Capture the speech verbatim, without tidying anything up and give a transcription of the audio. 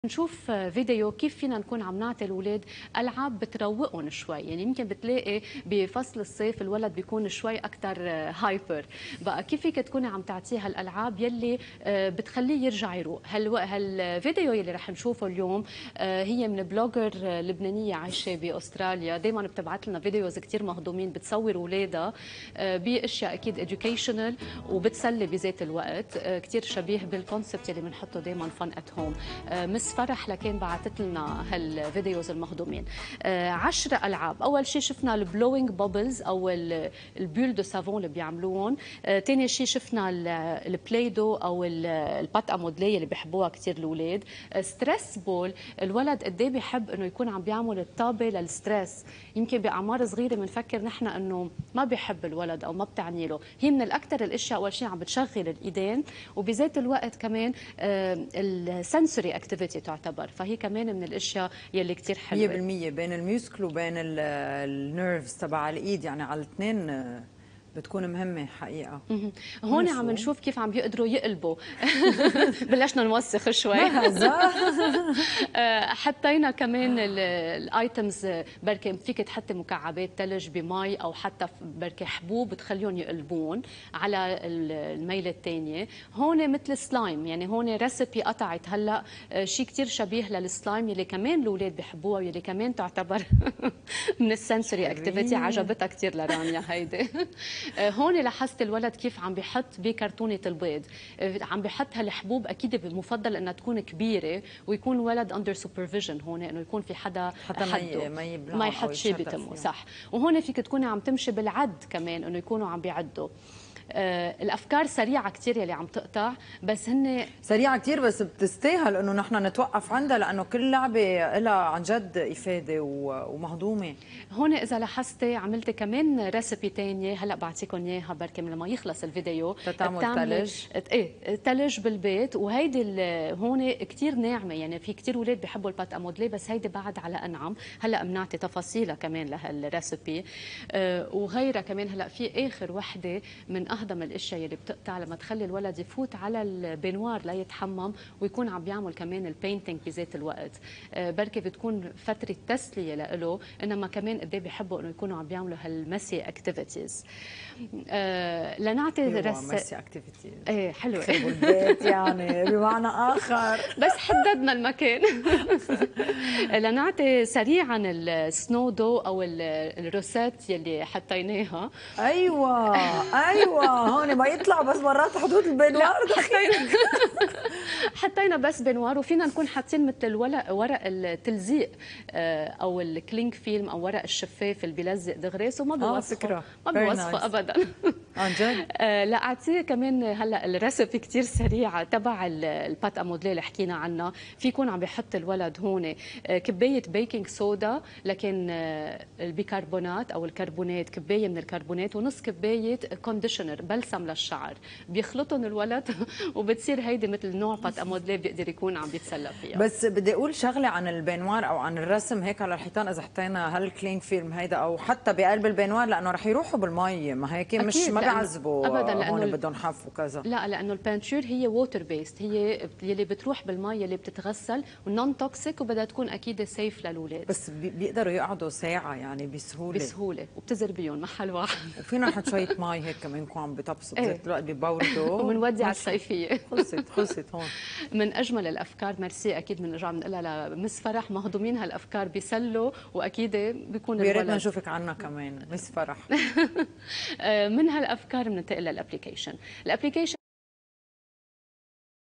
نشوف فيديو كيف فينا نكون عم نعطي الاولاد العاب بتروقهم شوي، يعني يمكن بتلاقي بفصل الصيف الولد بيكون شوي اكثر هايبر، بقى كيف فيك تكوني عم تعطيه الالعاب يلي بتخليه يرجع يروق. هل هالفيديو يلي رح نشوفه اليوم هي من بلوجر لبنانيه عايشه باستراليا، دائما بتبعث لنا فيديوز كثير مهضومين بتصور اولادها باشياء اكيد اديوكيشنال وبتسلي بذات الوقت، كثير شبيه بالكونسبت اللي بنحطه دائما فن ات هوم. مس فرح لكن بعثت لنا هالفيديوز المهضومين. آه عشرة العاب. اول شيء شفنا البلوينج بابلز او البول دو سافون اللي بيعملوهم. آه ثاني شيء شفنا البلاي دو او البات امودلي اللي بيحبوها كثير الاولاد. آه ستريس بول، الولد قد ايه بيحب انه يكون عم بيعمل الطابه للستريس، يمكن باعمار صغيره بنفكر نحن انه ما بيحب الولد او ما بتعني له، هي من الاكثر الاشياء اول شيء عم بتشغل الايدين وبذات الوقت كمان آه السنسوري اكتيفيتي تعتبر، فهي كمان من الاشياء يلي كثير حلوه مية بالمية بين الميوسكل وبين النيرفز تبع الايد، يعني على الاثنين بتكون مهمه حقيقه. هون عم نشوف كيف عم بيقدروا يقلبوا بلشنا نوسخ شوي. حطينا كمان الايتمز، بركي فيك تحطي مكعبات ثلج بمي او حتى بركي حبوب بتخليهم يقلبون على الميله الثانيه. هون مثل سلايم، يعني هون ريسبي قطعت هلا شيء كثير شبيه للسلايم يلي كمان الاولاد بيحبوها ويلي كمان تعتبر من السنسوري اكتيفيتي، عجبتها كثير لرانيا هيدي. هون لاحظت الولد كيف عم بيحط بكرتونه البيض، عم بيحط هالحبوب، اكيد بمفضل انها تكون كبيره ويكون ولد اندر سوبرفيجن، هون انه يكون في حدا حتى ما ما ما يحط شيء بتمه، صح. وهون فيك تكوني عم تمشي بالعد كمان، انه يكونوا عم بيعدوا. آه الافكار سريعه كثير يلي عم تقطع، بس هن سريعه كثير بس بتستاهل انه نحن نتوقف عندها، لانه كل لعبه لها عن جد افاده ومهضومه. هون اذا لاحظتي عملت كمان ريسبي ثانيه، هلا بعطيكم اياها بركي لما يخلص الفيديو. بتعمل ثلج، ايه ثلج بالبيت، وهيدي هون كثير ناعمه، يعني في كثير اولاد بيحبوا البات امودلي بس هيدي بعد على انعم. هلا بنعطي تفاصيلها كمان لهالريسبي. آه وغيرها كمان. هلا في اخر وحده من اهضم الاشياء اللي بتقطع لما تخلي الولد يفوت على البنوار ليتحمم ويكون عم بيعمل كمان البينتينج بذات الوقت. آه بركي بتكون فتره تسليه له، انما كمان قد ايه بيحبوا انه يكونوا عم بيعملوا هالمسي اكتيفيتيز. آه لنعطي رس مسي اكتيفيتيز. ايه حلوه البيت يعني بمعنى اخر، بس حددنا المكان. لنعطي سريعا السنو دو او الروسات يلي حطيناها. ايوه ايوه هون ما يطلع بس مرات حدود البنوار. حطينا حطينا بس بنوار، وفينا نكون حاطين مثل الورق ورق التلزيق او الكلينج فيلم او ورق الشفاف اللي بيلزق دغري، وما بيوصفه ما بيوصفه ابدا. عن جد. لا اعطيه كمان هلا الريسبي كثير سريعه تبع البات امودلي اللي حكينا عنها. في يكون عم بيحط الولد هون كبايه بيكنج صودا، لكن البيكربونات او الكربونات، كبايه من الكربونات ونص كبايه كونديشنر بلسم للشعر، بيخلطهم الولد وبتصير هيدي مثل نوع بات امودلي بيقدر يكون عم بيتسلى فيها. بس بدي اقول شغله عن البنوار او عن الرسم هيك على الحيطان، اذا حطينا هالكلينج فيلم هيدا او حتى بقلب البنوار، لانه رح يروحوا بالمي، ما هيك مش ما بيعذبوا ابدا، لانه هون بدهم حف وكذا. لا، لانه البانتشور هي ووتر بيست، هي يلي بتروح بالمي يلي بتتغسل ونون توكسيك، وبدها تكون اكيد سيف للاولاد. بس بيقدروا يقعدوا ساعه يعني بسهوله بسهوله وبتزر بيهم محل واحد. وفينا نحط شويه مي هيك كمان يكونوا عم بيطبسوا بذات الوقت ببوردوا وبنودي على الصيفيه. خلصت خلصت هون. من اجمل الافكار، ميرسي، اكيد بنرجع بنقولها لمس فرح، مهضومين هالافكار بيسلوا، واكيد بيكون الولد. يا ريت نشوفك عنا كمان مس فرح. من هالافكار بننتقل للابلكيشن. الابلكيشن